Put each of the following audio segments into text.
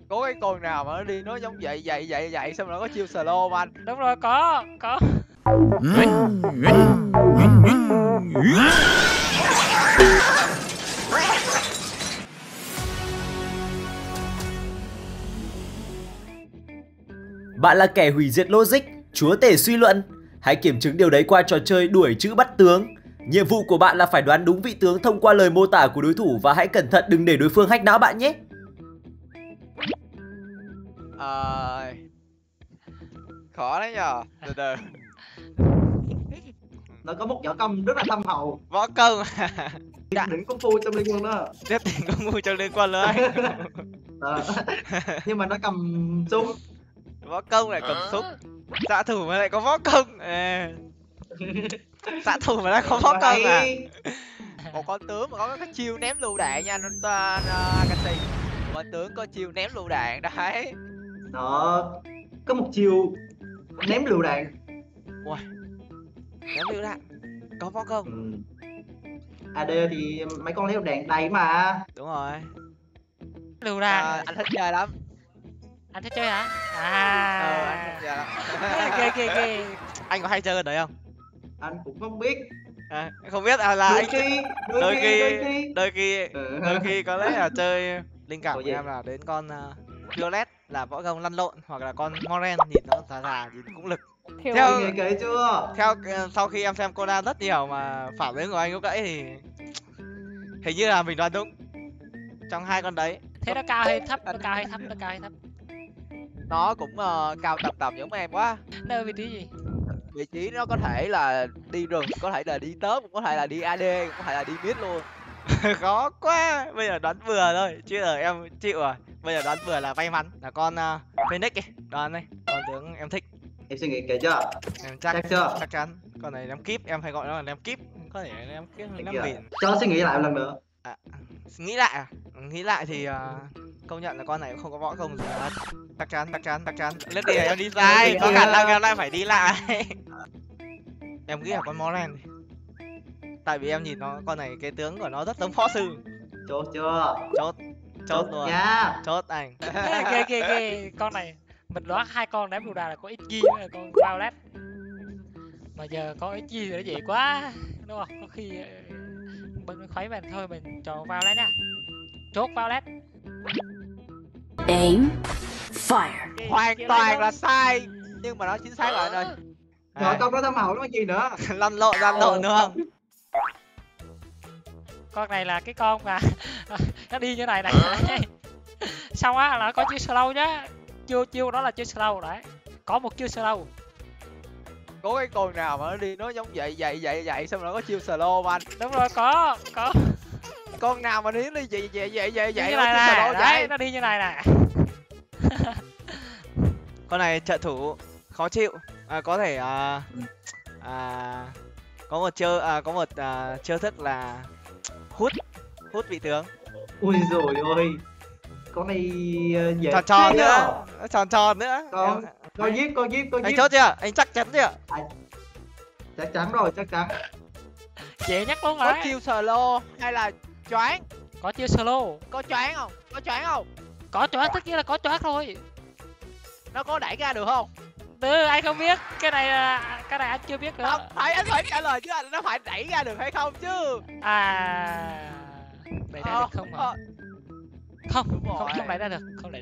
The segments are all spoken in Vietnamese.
Có cái con nào mà nó đi nó giống vậy xong rồi nó có chiêu slow mà anh. Đúng rồi, có. Bạn là kẻ hủy diệt logic, chúa tể suy luận. Hãy kiểm chứng điều đấy qua trò chơi đuổi chữ bắt tướng. Nhiệm vụ của bạn là phải đoán đúng vị tướng thông qua lời mô tả của đối thủ và hãy cẩn thận đừng để đối phương hack não bạn nhé. Khó đấy nhờ. Từ. Nó có một võ công rất là thâm hậu. Võ công. Đỉnh công phu trong liên quân đó. Tiếp tiền công phu trong liên quân luôn. Nhưng mà nó cầm súng. Võ công lại cầm súng. Xạ thủ mà lại có võ công. Xạ thủ mà lại có võ công à? Một con tướng mà có cái chiêu ném lựu đạn nha anh Canxi. Con tướng có chiêu ném lựu đạn đấy. Nó có một chiêu ném lựu đạn. Ui. Ném lựu đạn. Có võ công. AD thì mấy con lựu đạn đầy mà. Đúng rồi. Lựu đạn. Anh thích chơi lắm. Anh thích chơi hả? Anh thích chơi lắm. Ghê. Anh có hay chơi ở đấy không? Anh cũng không biết. Không biết là đôi anh khi đôi khi có lẽ là chơi linh cảm của em là đến con Violet là võ công lăn lộn, hoặc là con Moren nhìn nó già nhìn cũng lực. Theo nghe kể chưa? Theo sau khi em xem Conan rất nhiều mà phản ứng của anh lúc nãy thì hình như là mình đoán đúng trong hai con đấy. Thế nó cao hay thấp? Nó cũng cao tầm giống em quá. Nó ở vị trí gì? Vị trí nó có thể là đi rừng, có thể là đi tớp, có thể là đi AD, cũng có thể là đi mid luôn. Khó quá. Bây giờ đoán vừa thôi chứ giờ em chịu rồi. Bây giờ đoán vừa là may mắn. Là con Phoenix đi. Đoán đây. Con tướng em thích. Em suy nghĩ kể chưa? Em chắc chưa? Chắc chắn. Con này ném kíp, em hay gọi nó là ném kíp. Có thể ném kíp ném bỉn. Cho suy nghĩ lại một lần nữa. Nghĩ lại à? Nghĩ lại thì công nhận là con này cũng không có võ công gì hết. Chắc chắn. Lúc đi em đi sai, có khả năng em lại phải đi lại. Em nghĩ là con Moren. Tại vì em nhìn nó, con này cái tướng của nó rất giống phó sư. Chốt chưa? Chốt luôn nha. Chốt anh. Ghê. Con này mình đoán hai con ném lựu đạn là có XG với con Violet. Mà giờ có XG thì nó dễ quá, đúng không? Có khi mình khuấy mình thôi, mình chọn Violet nha. Chốt Violet. Aim fire. Hoàn toàn là sai, nhưng mà nó chính xác rồi anh ơi. Rồi con có thâm hậu nó gì nữa? lăn lộn đúng không? Con này là cái con mà nó đi như này. Xong á là có chiêu slow nhá. Chiêu đó là chiêu slow đấy. Có một chiêu slow. Có cái con nào mà nó đi nó giống vậy xong rồi nó có chiêu slow mà anh. Đúng rồi, có. Con nào mà đi vậy như này đấy, nó đi như này nè. Con này trợ thủ khó chịu. Có thể có một chiêu thức là hút vị tướng. Ui rồi ôi. Con này dễ tròn nữa. Tròn nữa. Con giết. Anh chốt chưa? Anh chắc chắn chưa? Chắc chắn rồi. Dễ nhắc luôn Có rồi. chiêu slow hay là choáng? Có chiêu slow. Có choáng không? Có choáng, tất nhiên là có choáng thôi. Nó có đẩy ra được không? Anh không biết. Cái này anh chưa biết nữa. Anh phải trả lời chứ, nó phải đẩy ra được hay không chứ? Đẩy ra được không hả? Không đẩy ra được.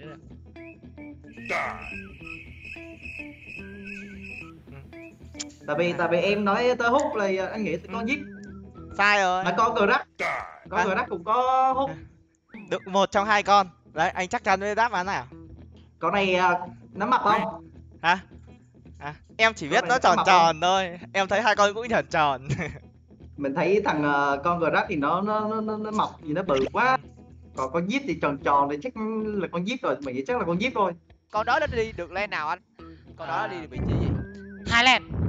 Tại vì em nói tơ hút là anh nghĩ con giết. Sai rồi. Mà con cờ đất cũng có hút. Được một trong hai con. Đấy, anh chắc chắn với đáp án này à? Con này nắm mập không? Hả? Em chỉ biết nó tròn thôi. Em thấy hai con cũng tròn. Mình thấy thằng con cờ đất thì nó mập gì nó bự quá. Còn con giết thì tròn thì chắc là con giết rồi, mình nghĩ chắc là con giết thôi. Con đó nó đi được lane nào anh? Con đó nó đi được vị trí gì? Hai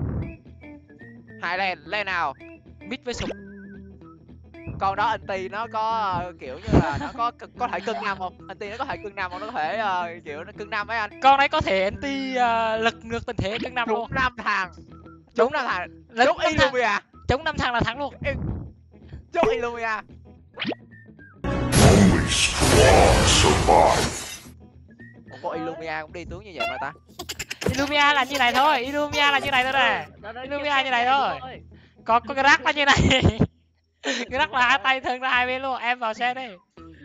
lane nào? Mid với sụp. Con đó anti nó có kiểu như là nó có thể cân năm không? Anti nó có thể cân năm không? Nó có thể kiểu nó cân năm ấy anh. Con đấy có thể anti lực ngược tình thế cân năm luôn. Trúng 5 thằng. Trúng 5 thằng. Trúng Illumia. Trúng 5 thằng là thắng luôn. Trúng Illumia. Only strong survive. Illumia cũng đi tướng như vậy mà ta. Illumia là như này thôi, Illumia là như này thôi nè. Illumia như này thôi. Còn cái rắc là như này. Cái rắc là hai tay thân ra hai bên luôn, em vào xe đi.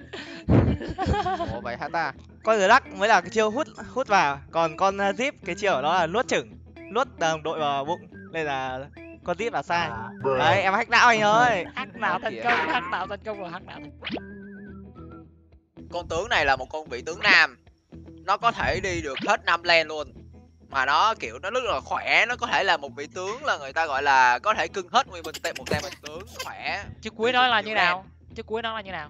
Ủa vậy hả ta? Con gờ đắc mới là cái chiêu hút vào, còn con zip cái chiêu của nó là nuốt chửng, nuốt đồng đội vào bụng, nên là con zip là sai. Đấy em hack não anh ơi. Hack nào thành công, hack nào thành công rồi, hack nào. Con tướng này là một con vị tướng nam, nó có thể đi được hết 5 lane luôn, mà nó kiểu nó rất là khỏe, nó có thể là một vị tướng là người ta gọi là có thể cưng hết nguyên một tem mình tướng khỏe. Chứ cuối nó là như nào? Chứ cuối nó là như nào?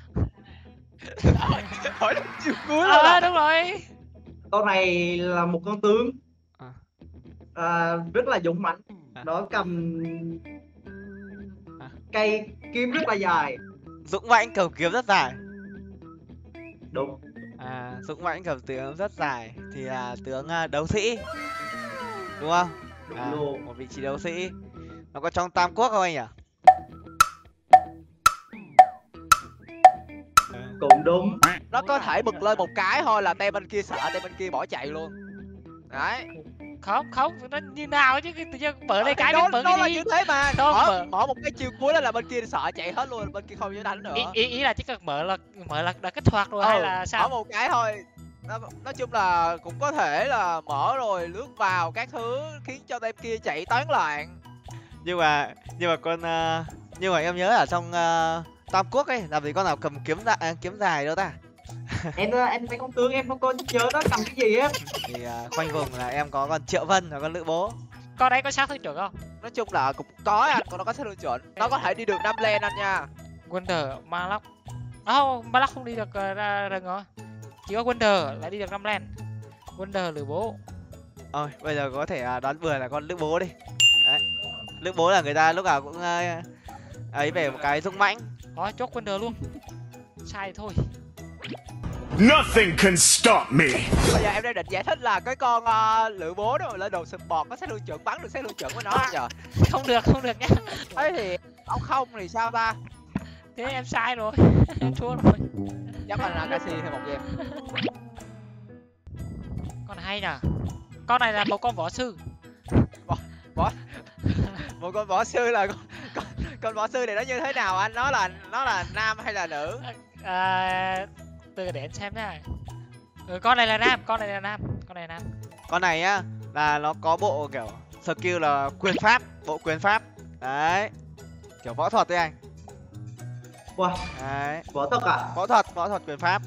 Hỏi chiều cuối luôn. Đúng rồi. Con này là một con tướng rất là dũng mãnh. Nó cầm cây kiếm rất là dài. Dũng mãnh cầm kiếm rất dài. Đúng. Dũng mãnh cầm tướng rất dài thì là tướng đấu sĩ, đúng không? Đúng luôn. Một vị trí đấu sĩ. Nó có trong Tam Quốc không anh nhỉ? Cũng đúng. Nó có thể bật lên một cái thôi là tem bên kia sợ, tem bên kia bỏ chạy luôn. Đấy. Không, nó như nào chứ tự nhiên mở đây cái nó mở là cái gì? như thế mà. Không, Mở một cái chiều cuối là bên kia sợ chạy hết luôn, bên kia không dám đánh nữa. Ý là chỉ cần mở là đã kích hoạt rồi hay là sao? Mở một cái thôi. Nói chung là cũng có thể là mở rồi lướt vào các thứ khiến cho tem kia chạy toán loạn. Nhưng mà nhưng mà em nhớ ở trong Tam Quốc ấy làm gì con nào cầm kiếm dài đâu ta? Em thấy con tướng em không có nhớ nó cầm cái gì á. Thì khoanh vùng là em có con Triệu Vân và con Lữ Bố. Con đấy có sát thương chuẩn không? Nói chung là cũng có anh, còn nó có sát thương chuẩn. Nó có thể đi được 5 lane anh nha. Wonder, Malok. Malok không đi được ra rừng rồi. Chỉ có Wonder lại đi được 5 lane. Wonder Lữ Bố. Ôi, bây giờ có thể đoán bừa là con Lữ Bố đi. Đấy. Lữ Bố là người ta lúc nào cũng ấy về một cái dũng mãnh. Đó, chốt Wonder luôn. Sai thì thôi. Nothing can stop me. Bây giờ em đang định giải thích là cái con Lữ Bố đó lên đồ support có sát thương chuẩn, bắn được sát thương chuẩn với nó giờ. Không được nhá. Thế thì ông không thì sao ta? Thế em sai rồi. Em thua rồi. Chắc là Nakashi thêm một game. Con này hay nè. Con này là một con võ sư. Một con võ sư là con võ sư này nó như thế nào anh? Nó là nam hay là nữ? Từ để anh xem nha. Con này là nam. Con này á là nó có bộ kiểu skill là quyền pháp, bộ quyền pháp. Đấy. Kiểu võ thuật đấy anh. Wow. Đấy. Võ thuật à? Võ thuật quyền pháp.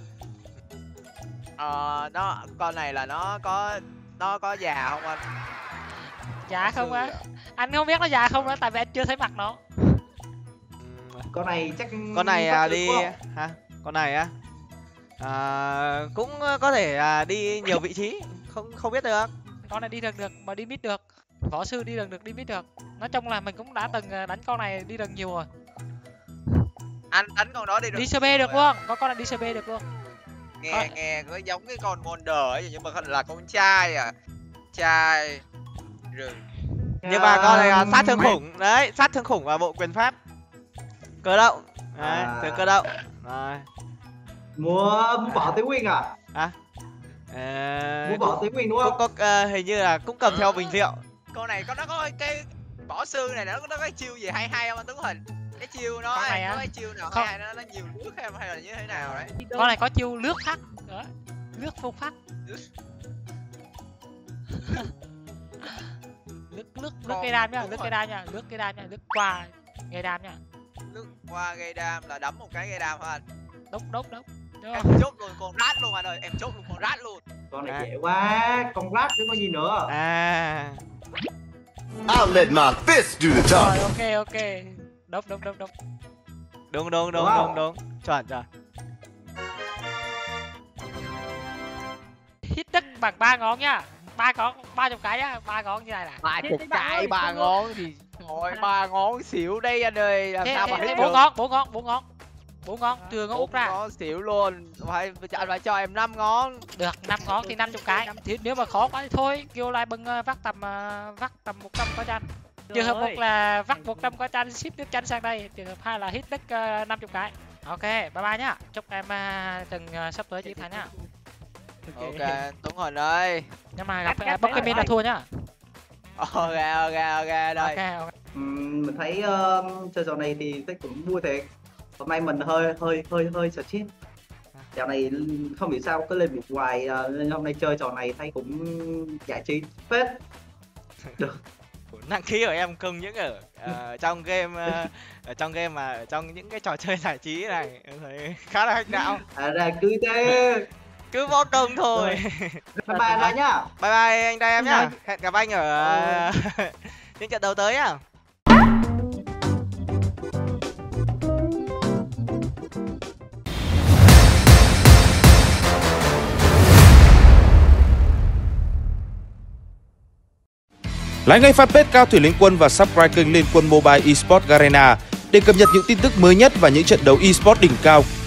Con này là nó có già không anh? Dạ không á. Anh không biết nó già không á, tại vì anh chưa thấy mặt nó. Con này chắc Con này đi hả? Con này á cũng có thể đi nhiều vị trí, không biết được. Con này đi được mà đi mid được. Võ sư đi được đi mid được. Nói chung là mình cũng đã từng đánh con này đi được nhiều rồi. Anh đánh con đó đi được. Đi CB được luôn, có con này đi CB được luôn. Nghe có giống cái con Wonder ấy, nhưng mà là con trai à. Trai rừng. Nhưng mà con này sát thương khủng, đấy, sát thương khủng và bộ quyền pháp. Cơ động. Đấy, tướng cơ động. Rồi. Mua võ Tế Nguyên à? Mua võ Tế Nguyên đúng không? Có hình như là cũng cầm theo bình rượu. Con này nó có cái võ sư này nó có cái chiêu gì hay không anh Tuấn Hình? Cái chiêu nó có cái chiêu nào hay nó nhiều nước hay là như thế nào đấy? Con này có chiêu lướt phát. Đó. Lướt phong phát. lướt cây đam nhá, lướt qua gây đam nhá. Lướt qua gây đam là đấm một cái gây đam hả anh? Đúng. Em chốt luôn con rat luôn anh ơi, em chốt luôn con rat luôn. Con này dễ quá, con rat chứ có gì nữa. I'll let my fist do the talking. Rồi, ok. Đúng. Chuẩn. Hit đất bằng 3 ngón nhá. 30 cái nhá, 3 ngón như này là. 30 cái 3 ngón thì thôi 3 ngón xỉu đây anh ơi, làm sao mà hết 4 ngón, trừ ngón út ra. 4 ngón xỉu luôn, phải cho em 5 ngón. Được, 5 ngón thì 50 cái. Thì nếu mà khó quá thì thôi, kêu lại bưng vắt tầm 100 có chanh. Trường hợp 1 là vắt 100 có chanh, ship nước chanh sang đây. Trường hợp 2 là hit đất 50 cái. Ok, bye bye nhá. Chúc em tuần sắp tới chiến thắng nhá. Ok, Tuấn Huỳnh ơi. Nhưng mà gặp Pokemon là thua nhá. Ok, đây. Ok. Mình thấy chơi trò này thì thấy cũng vui thiệt. Hôm nay mình hơi stress. Dạo này không biết sao cứ lên việc hoài nên hôm nay chơi trò này thấy cũng giải trí phết. Được. Năng khí của em không những ở trong game ở trong game mà ở trong những cái trò chơi giải trí này em thấy khá là hack não. Ra cứ thế. Cứ võ công thôi. Bye bye ra nhá. Bye bye anh đây em nhá. Hẹn gặp anh ở những trận đấu tới nhá. Like ngay fanpage Cao Thủy Liên Quân và subscribe kênh Liên Quân Mobile Esports Garena để cập nhật những tin tức mới nhất và những trận đấu esports đỉnh cao